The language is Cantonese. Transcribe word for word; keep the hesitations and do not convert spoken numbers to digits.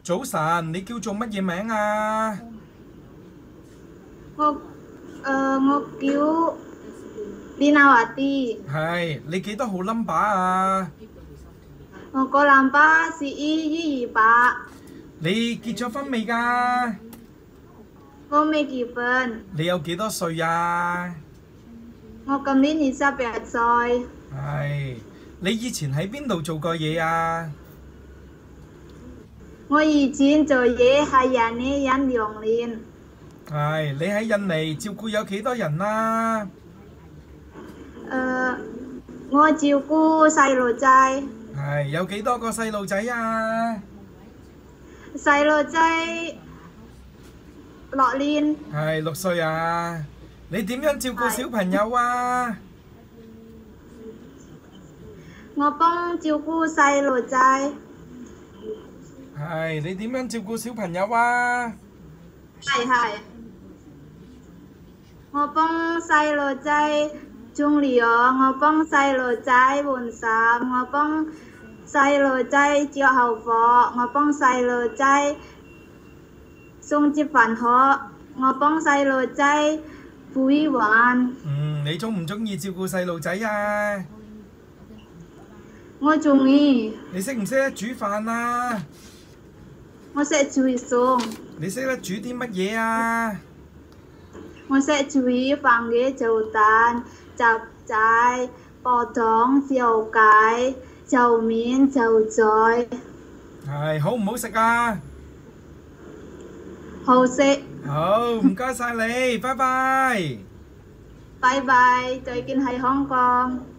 早晨，你叫做乜嘢名啊？ 我誒我叫李娜華啲， 係，你幾多號 number 啊？ 我個 number 是一一二八， 你結咗婚未㗎？ 我未結婚， 你有幾多歲啊？ 我今年二十八歲， 係，你以前喺邊度做過嘢啊？ 我以前做嘢係印尼印兩年， 係，你喺印尼照顧有幾多人啊？ 誒我照顧細路仔， 係，有幾多個細路仔啊？ 細路仔六年， 係，六歲啊？你點樣照顧小朋友啊？ 我幫照顧細路仔， 係，你點樣照顧小朋友啊？ 係係，我幫細路仔沖涼，我幫細路仔換衫，我幫細路仔着校服，我幫細路仔送接飯盒，我幫細路仔陪玩。 嗯，你中唔中意照顧細路仔啊？ 我中意， 你識唔識得煮飯啊？ 我識煮餸， 你識得煮啲乜嘢啊？ 我識煮飯嘅做蛋、雜仔、煲湯、燒雞、做麵、做菜， 係，好唔好食啊？ 好食。 好，唔該晒你，拜拜。 拜拜，再見喺香港。